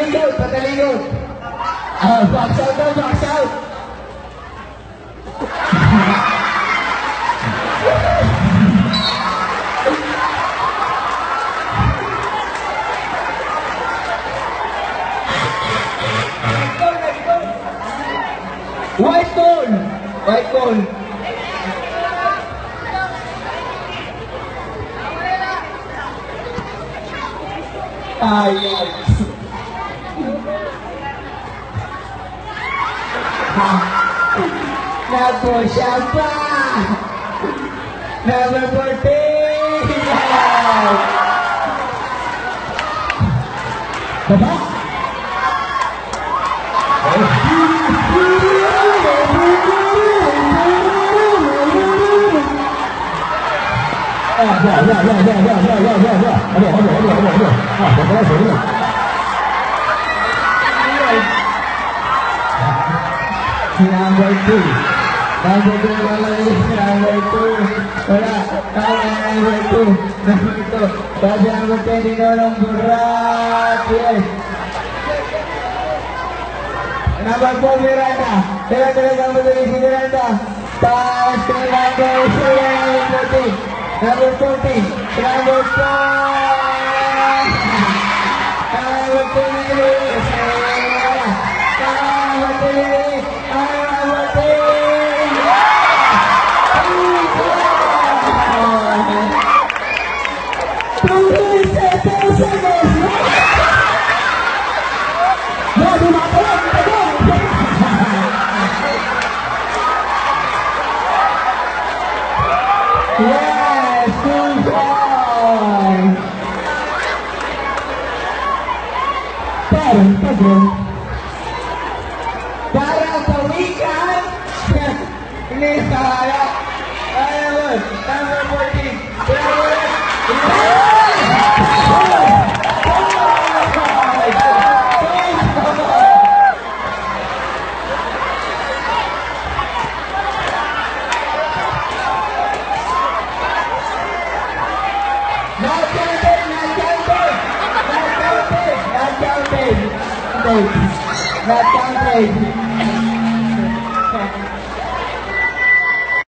Patalikod, patalikod. Box out daw, box out. White ball! White ball! Ay! Naku siapa? Number 14! Baba? Number 2. Number 2 number 2. Wala. Number 2. Number 2. Bagi number 10 dinolong berat. Yes. Number 4 Miranda. Tengah number 3 Miranda. Pass to number 14. Number 14. Number 4. Number 2. Yes, good boy. Para pawikan. Ini salah. Number 14. Not counted.